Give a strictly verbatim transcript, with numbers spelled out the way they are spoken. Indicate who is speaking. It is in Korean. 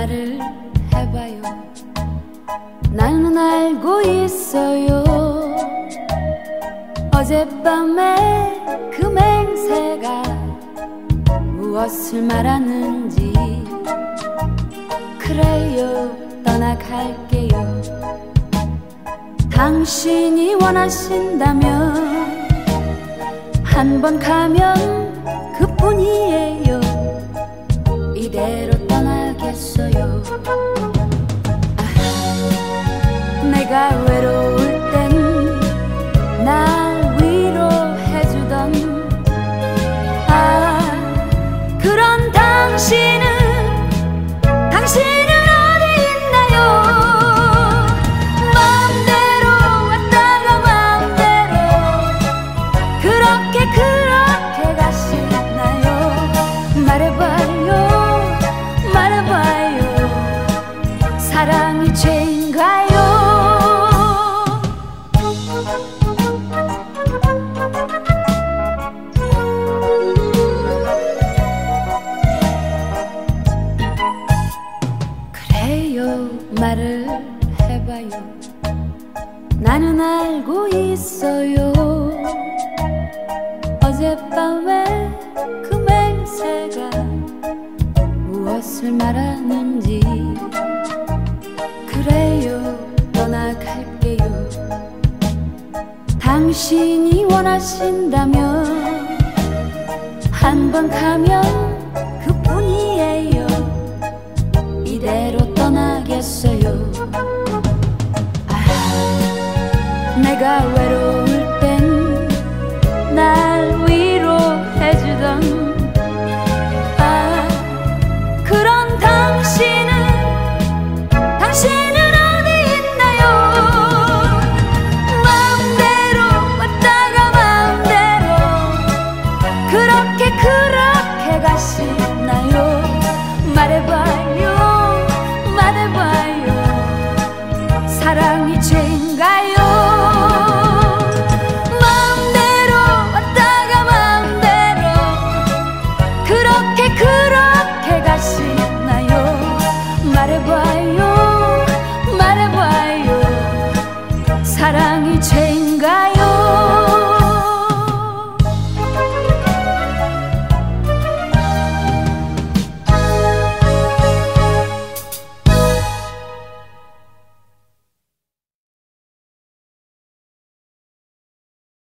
Speaker 1: 말을 해봐요. 나는 알고 있어요. 어젯밤에 그 맹세가 무엇을 말하는지. 그래요, 떠나갈게요. 당신이 원하신다면 한 번 가면 그뿐이에요. 이대로 떠나겠어요. 아, 내가 외로울 땐 날 위로해주던 아, 그런 당신은 당신은 어디 있나요? 마음대로 왔다가 마음대로 그렇게 그렇게 가시나요? 말해봐요, 말해봐요. 사랑이 죄인가요? 그래요, 말을 해봐요. 나는 알고 있어요. 어젯밤에 그 맹세가 무엇을 말하는지. 그래요, 떠나갈게요. 당신이 원하신다면 한 번 가면 그뿐이에요. 이대로 떠나겠어요. 아, 내가 외로울 땐 날 위로해주던 아, 그런 당신은 당신은 어디 있나요? 마음대로 왔다가 마음대로 그렇게 그렇게 가시나요? 말해봐요, 말해봐요. 사랑이 죄인가요? 마음대로 왔다가 마음대로 그렇게 그렇게